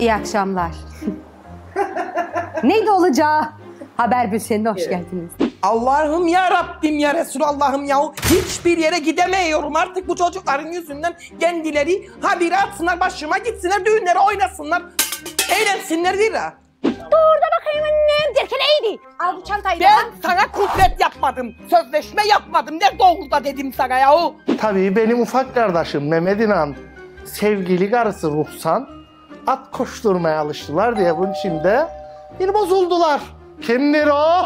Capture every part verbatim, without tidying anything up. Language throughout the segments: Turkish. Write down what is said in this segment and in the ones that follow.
İyi akşamlar. Neydi olacağı? Haber bültenine hoş geldiniz. Allah'ım ya Rabbim ya Resulallah'ım ya. Hiçbir yere gidemiyorum artık bu çocukların yüzünden. Kendileri habire atsınlar, başıma gitsinler, düğünlere oynasınlar. Eğlensinler değil ha. Dur da bakayım annem derken iyiydi. Al bu çantayı. Ben sana kuvvet yapmadım, sözleşme yapmadım. Ne doğruda dedim sana yahu. Tabii benim ufak kardeşim Mehmet İnan, sevgili karısı Ruhsan, at koşturmaya alıştılar diye bunun içinde bir bozuldular. Kimdir o?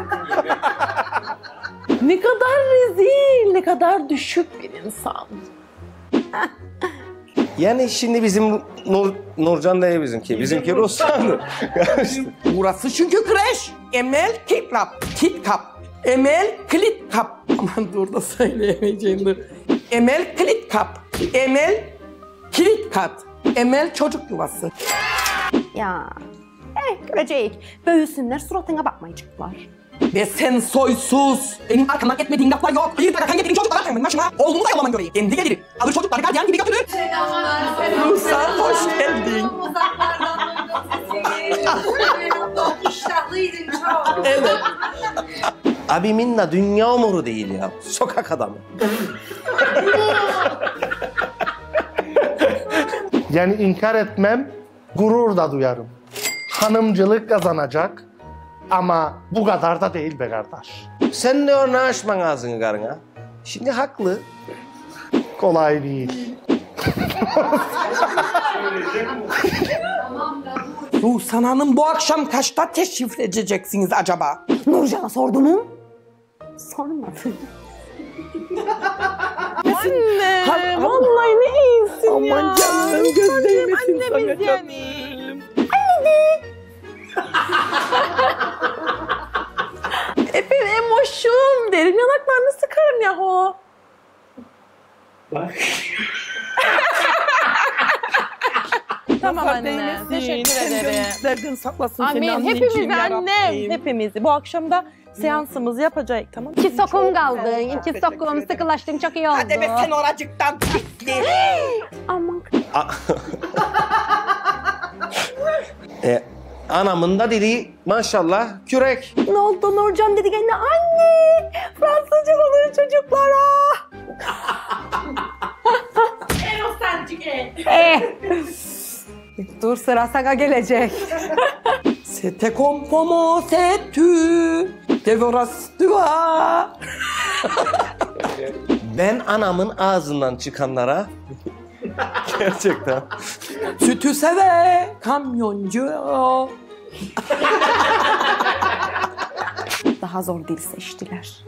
Ne kadar rezil, ne kadar düşük bir insan. Yani şimdi bizim Nur, Nurcan değil bizimki, bizimki Ruhsan. Burası çünkü kreş. Emel Kitlap, Kitkap. Emel Klitkap. Aman dur da söyleyemeyeceğim dur. Emel Klitkap. Emel Klitkat. Emel çocuk yuvası. Ya, eh görecek. Böyüsünler suratına bakmayacaklar. Ve sen soysuz. Benim arkamdan etmediğin laflar yok. Bir dakika getireyim çocuklara atmayın başıma. Oğlumu da yollaman göreyim. Kendi gelirim. Alır çocukları gardiyan gibi götürür. Ruhsan hoş geldin. İştahlıydın çok. Evet. Abi Minna dünya umuru değil ya, sokak adamı. Yani inkar etmem, gurur da duyarım. Hanımcılık kazanacak ama bu kadar da değil be kardeş. Sen ne o ne açman ağzını karına? Şimdi haklı. Kolay değil. Ruhsan Hanım bu akşam kaçta teşrif edeceksiniz acaba? Nurcan'a sordu mu? Sormadı. Anne, Ha- vallahi ne iyisin Aman ya. canım göz değmesin sana Annemiz canım. yani. Efendim emoşum, derin yanaklarını sıkarım yahu. Tamam anne, Değmesin. teşekkür Sen ederim. Derdin saklasın seni Amin, anneciğim hepimiz ya annem, Rabbim. hepimizi. Bu akşam da seansımızı yapacak, tamam mı? İki sokum kaldı. İki sokum sıkılaştım çok iyi oldu. Hadi be sen oracıktan pisli. Aman. E, anamın da dili maşallah kürek. Ne oldu Nurcan dedi gene anne. Fransızca oluyor çocuklara. Eh. Dur sıra sana gelecek. C'était comme pomo c'est tu. Devoras dua. Ben anamın ağzından çıkanlara gerçekten Sütü seve kamyoncu. Daha zor dil seçtiler.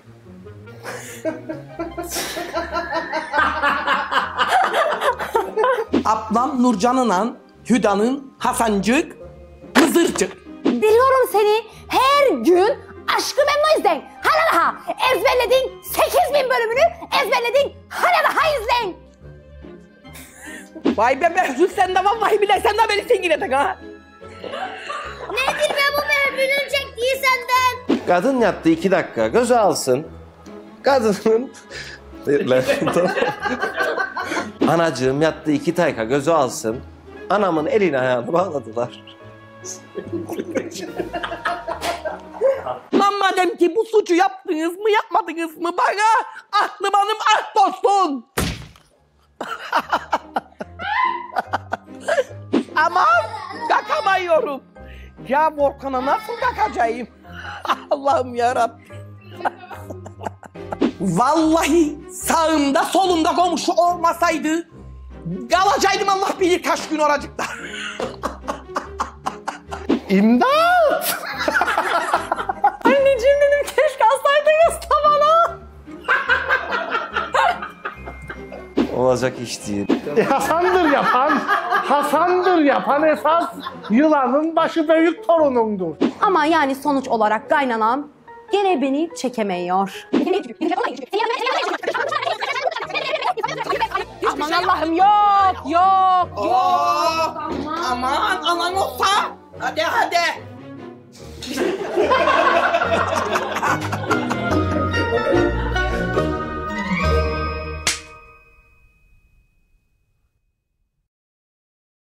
Ablam Nurcan'la Hüda'nın Hasancık, Mızırcık. Biliyorum seni her gün Aşk-ı Memnu izleyin. Hala daha ezberledin sekiz bin bölümünü ezberledin. Hala daha izleyin. Vay be Mehzul sen de vallahi bile sen de beni singiledin ha. Nedir be bu be? Bülünecek değil senden. kadın yattı iki dakika göze alsın. Kadının anacığım yattı iki dakika gözü alsın. Anamın elini ayağını bağladılar. Lan madem ki bu suçu yaptınız mı yapmadınız mı bana aklım hanım ah dostum. Aman kakamıyorum. Ya Volkan'a nasıl kakacağım? Allah'ım yarabbim. Vallahi sağımda solumda komşu olmasaydı kalacaktım Allah bilir kaç gün oracıkta. İmdat! Anneciğim dedim keşke alsaydınız tavana. Olacak iş değil. E, Hasan'dır yapan, Hasan'dır yapan esas yılanın başı büyük torunumdur. Ama yani sonuç olarak kaynanam gene beni çekemiyor. Aman Allah'ım yok, yok, Oo, yok. aman anan olsa. Hadi hadi.